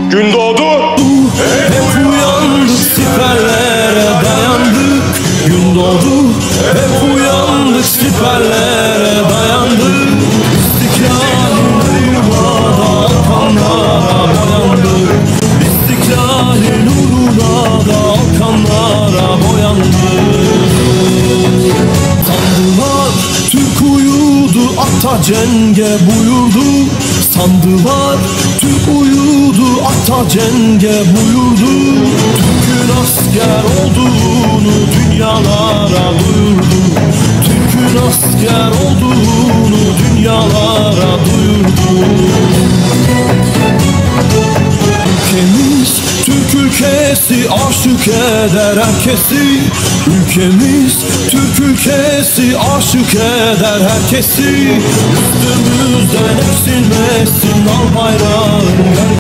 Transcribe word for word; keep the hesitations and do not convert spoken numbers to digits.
Gün doğdu, hep uyandık, siperlere dayandık. Gün doğdu, hep uyandık, siperlere dayandık. İstiklalin uğruna da kanlara boyandık. İstiklalin uğruna da kanlara boyandık. Sandılar Türk uyudu, ata cenge buyurdu. Sandılar Türk uyudu, ata cenge buyurdu. Türk'ün asker olduğunu dünyalara duyurdu. Türk'ün asker olduğunu dünyalara duyurdu. Ülkemiz Türk ülkesi, aşık eder herkesi. Ülkemiz Türk ülkesi, aşık eder herkesi. Üstümüzden eksilmesin al bayrağın.